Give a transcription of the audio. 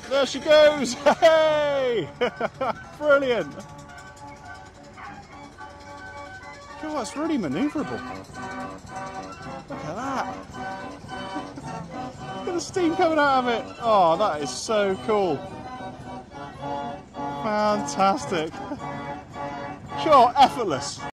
There she goes! Hey! Brilliant! Oh, that's really manoeuvrable. Look at that! Look at the steam coming out of it! Oh, that is so cool! Fantastic! Sure, effortless!